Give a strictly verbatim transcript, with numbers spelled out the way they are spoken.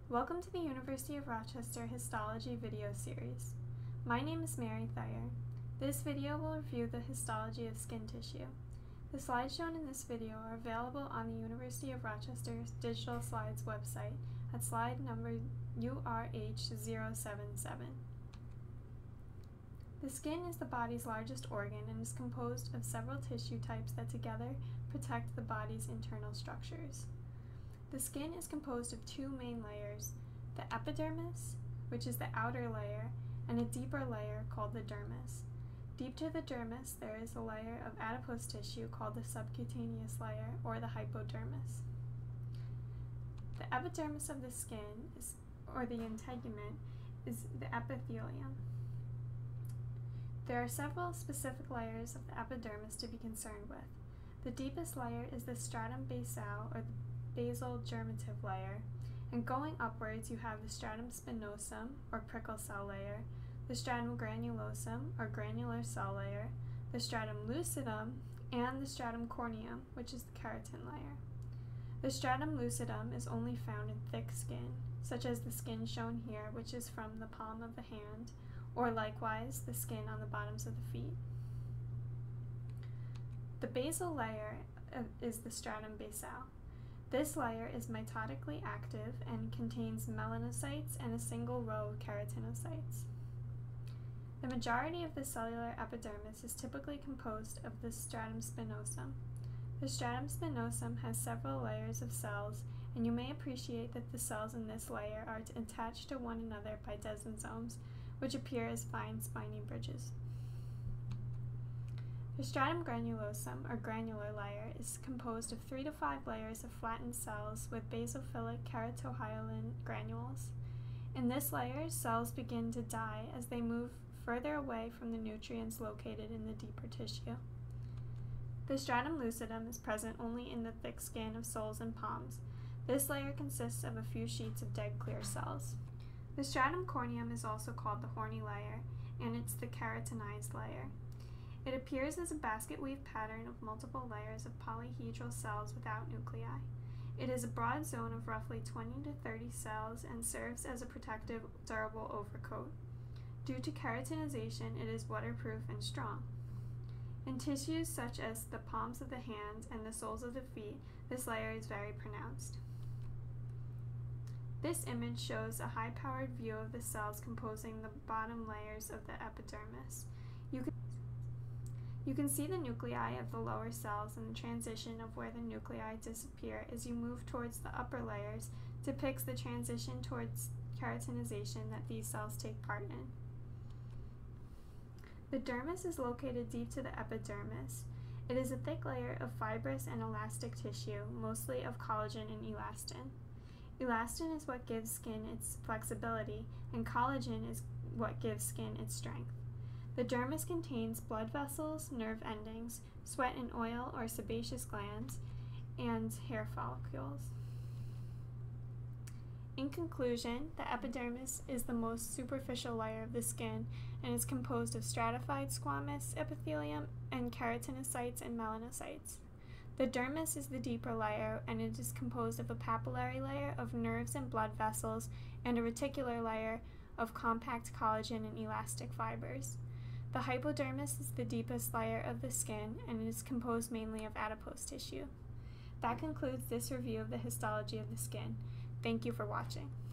Welcome to the University of Rochester Histology video series. My name is Mary Thayer. This video will review the histology of skin tissue. The slides shown in this video are available on the University of Rochester's Digital Slides website at slide number U R H zero seven seven. The skin is the body's largest organ and is composed of several tissue types that together protect the body's internal structures. The skin is composed of two main layers, the epidermis, which is the outer layer, and a deeper layer called the dermis. Deep to the dermis, there is a layer of adipose tissue called the subcutaneous layer, or the hypodermis. The epidermis of the skin, is, or the integument, is the epithelium. There are several specific layers of the epidermis to be concerned with. The deepest layer is the stratum basale, or the basal germinative layer, and going upwards you have the stratum spinosum, or prickle cell layer, the stratum granulosum, or granular cell layer, the stratum lucidum, and the stratum corneum, which is the keratin layer. The stratum lucidum is only found in thick skin, such as the skin shown here, which is from the palm of the hand, or likewise the skin on the bottoms of the feet. The basal layer is the stratum basale. This layer is mitotically active and contains melanocytes and a single row of keratinocytes. The majority of the cellular epidermis is typically composed of the stratum spinosum. The stratum spinosum has several layers of cells, and you may appreciate that the cells in this layer are attached to one another by desmosomes, which appear as fine spiny bridges. The stratum granulosum, or granular layer, is composed of three to five layers of flattened cells with basophilic keratohyalin granules. In this layer, cells begin to die as they move further away from the nutrients located in the deeper tissue. The stratum lucidum is present only in the thick skin of soles and palms. This layer consists of a few sheets of dead clear cells. The stratum corneum is also called the horny layer, and it's the keratinized layer. It appears as a basket weave pattern of multiple layers of polyhedral cells without nuclei. It is a broad zone of roughly twenty to thirty cells and serves as a protective, durable overcoat. Due to keratinization, it is waterproof and strong. In tissues such as the palms of the hands and the soles of the feet, this layer is very pronounced. This image shows a high-powered view of the cells composing the bottom layers of the epidermis. You can You can see the nuclei of the lower cells, and the transition of where the nuclei disappear as you move towards the upper layers depicts the transition towards keratinization that these cells take part in. The dermis is located deep to the epidermis. It is a thick layer of fibrous and elastic tissue, mostly of collagen and elastin. Elastin is what gives skin its flexibility, and collagen is what gives skin its strength. The dermis contains blood vessels, nerve endings, sweat and oil or sebaceous glands, and hair follicles. In conclusion, the epidermis is the most superficial layer of the skin and is composed of stratified squamous epithelium and keratinocytes and melanocytes. The dermis is the deeper layer, and it is composed of a papillary layer of nerves and blood vessels and a reticular layer of compact collagen and elastic fibers. The hypodermis is the deepest layer of the skin, and it is composed mainly of adipose tissue. That concludes this review of the histology of the skin. Thank you for watching.